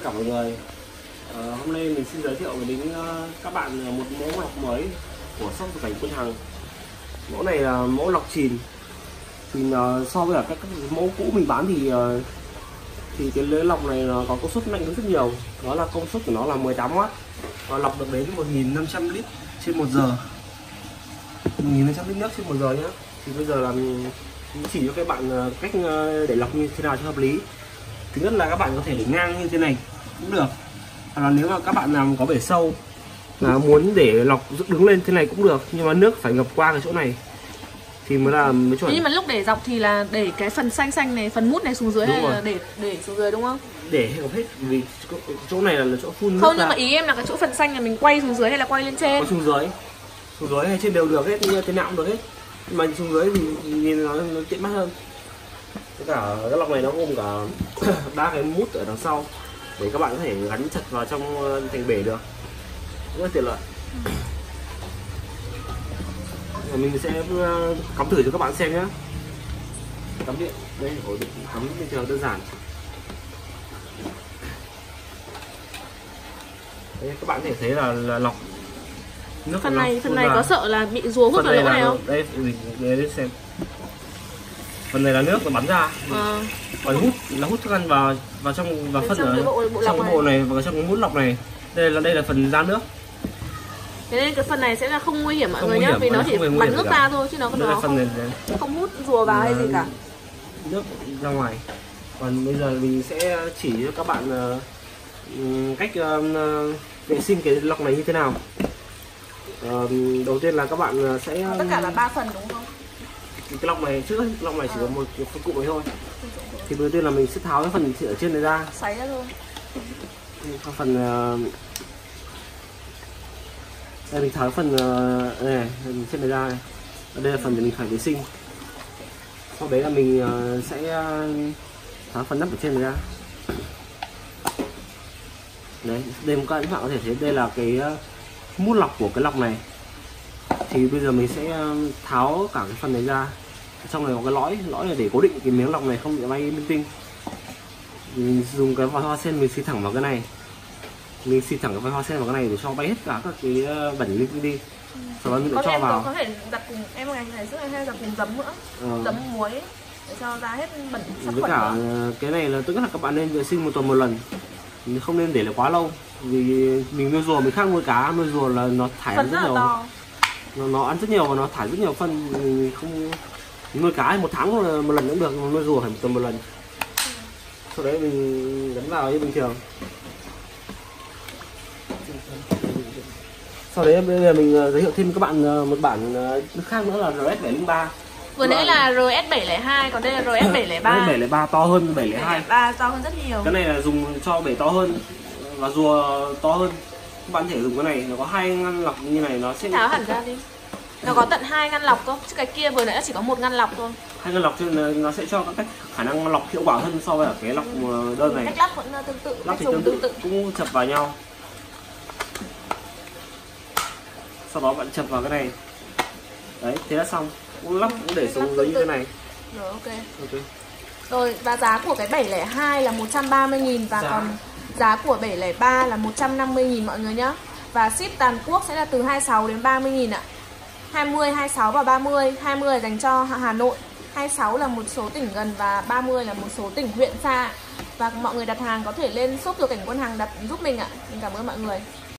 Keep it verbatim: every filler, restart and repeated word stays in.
cả mọi người. à, Hôm nay mình xin giới thiệu đến các bạn một mẫu lọc mới của shop Cảnh Quân Hằng. Mẫu này là mẫu lọc chìn. Thì uh, so với cả các, các mẫu cũ mình bán thì uh, thì cái lưới lọc này nó có công suất mạnh hơn rất nhiều. Đó là công suất của nó là mười tám oát và lọc được đến một nghìn năm trăm lít trên một giờ, một nghìn năm trăm lít nước trên một giờ nhé. Thì bây giờ là mình chỉ cho các bạn cách để lọc như thế nào cho hợp lý. Thứ nhất là các bạn có thể để ngang như thế này cũng được, hoặc là nếu mà các bạn nào có bể sâu là muốn để lọc dựng đứng lên thế này cũng được, nhưng mà nước phải ngập qua cái chỗ này thì mới là mới chuẩn. Nhưng mà lúc để dọc thì là để cái phần xanh xanh này, phần mút này xuống dưới, hay là để để xuống dưới đúng không? Để ngập hết, vì chỗ này là chỗ phun nước. Không, nhưng mà ý em là cái chỗ phần xanh là mình quay xuống dưới hay là quay lên trên? Quay xuống dưới, xuống dưới hay trên đều được hết, như thế nào cũng được hết. Nhưng mà xuống dưới thì nhìn nó, nó tiện mắt hơn. Tất cả cái lọc này nó gồm cả ba cái mút ở đằng sau để các bạn có thể gắn chặt vào trong thành bể được, rất tiện lợi. Mình sẽ cắm thử cho các bạn xem nhé. Cắm điện đây, ổ điện cắm bình thường đơn giản. Đây, các bạn có thể thấy là, là lọc nước. Phần này phần này vào. Có sợ là bị rùa hút vào lỗ này không? Đây mình để xem. Phần này là nước nó bắn ra. À. Còn hút là hút thức ăn vào vào trong vào phân ở bộ, bộ trong cái bộ này và trong cái hút lọc này. Đây là đây là phần ra nước. Thế nên cái phần này sẽ là không nguy hiểm mọi người nhé, vì nó chỉ bắn nước ra thôi chứ nó còn nó không, không hút rùa vào hay gì cả. Nước ra ngoài. Còn bây giờ mình sẽ chỉ cho các bạn uh, cách uh, vệ sinh cái lọc này như thế nào. Uh, đầu tiên là các bạn sẽ tất cả là ba phần đúng không? Cái lọc này trước, cái lọc này chỉ có một cái phần cụm này thôi. Thì đầu tiên là mình sẽ tháo cái phần ở trên này ra. Xáy ra thôi. Phần uh, đây mình tháo phần uh, này trên này ra này. Đây là phần để mình phải vệ sinh. Sau đấy là mình uh, sẽ uh, tháo phần nắp ở trên này ra. Đấy, đây các bạn có thể thấy đây là cái uh, mút lọc của cái lọc này. Thì bây giờ mình sẽ uh, tháo cả cái phần này ra. Trong này có cái lõi, lõi là để cố định cái miếng lọc này không bị bay linh tinh. Mình dùng cái vòi hoa sen mình xịt thẳng vào cái này. Mình xịt thẳng cái vòi hoa sen vào cái này để cho bay hết cả các cái bẩn linh tinh đi. Sau đó mình sẽ cho em vào. Có thể giặt cùng em ngày này rất là hay giặt cùng giấm nữa, ờ. giấm muối để cho ra hết bẩn sát với khuẩn. Cả nữa. Cái này là tức là các bạn nên vệ sinh một tuần một lần, mình không nên để là quá lâu, vì mình nuôi rùa mình khác nuôi cá, nuôi rùa là nó thải rất, rất nhiều, nó, nó ăn rất nhiều và nó thải rất nhiều phân. Mình không nuôi cá một tháng một lần cũng được, nuôi rùa phải một tuần một lần. Sau đấy mình gắn vào như bình thường. Sau đấy bây giờ mình giới thiệu thêm các bạn một bản nước khác nữa là R S bảy không ba. Vừa nãy là R S bảy không hai, còn đây là R S bảy không ba. R S bảy không ba to hơn bảy không hai. ba to hơn rất nhiều. Cái này là dùng cho bể to hơn và rùa to hơn. Các bạn có thể dùng cái này, nó có hai ngăn lọc như này, nó sẽ tháo hẳn ra đi. Nó có tận hai ngăn lọc cơ, chứ cái kia vừa nãy chỉ có một ngăn lọc thôi. Hai ngăn lọc cho nên nó sẽ cho các cách khả năng lọc hiệu quả hơn so với cái lọc đơn này. Cách lắp vẫn tương tự, lắp thì tương tự, tự cũng chập vào nhau. Sau đó bạn chập vào cái này. Đấy, thế là xong. Cũng lắp cũng để xuống dưới như thế này. Rồi, ok. Ok. Rồi, và giá của cái bảy không hai là một trăm ba mươi nghìn và giá. Còn giá của bảy không ba là một trăm năm mươi nghìn mọi người nhé. Và ship toàn quốc sẽ là từ hai mươi sáu đến ba mươi nghìn ạ. hai mươi, hai mươi sáu và ba mươi. hai mươi là dành cho Hà Nội, hai mươi sáu là một số tỉnh gần và ba mươi là một số tỉnh huyện xa. Và mọi người đặt hàng có thể lên shop Cảnh Quân Hằng đặt giúp mình ạ. Mình cảm ơn mọi người.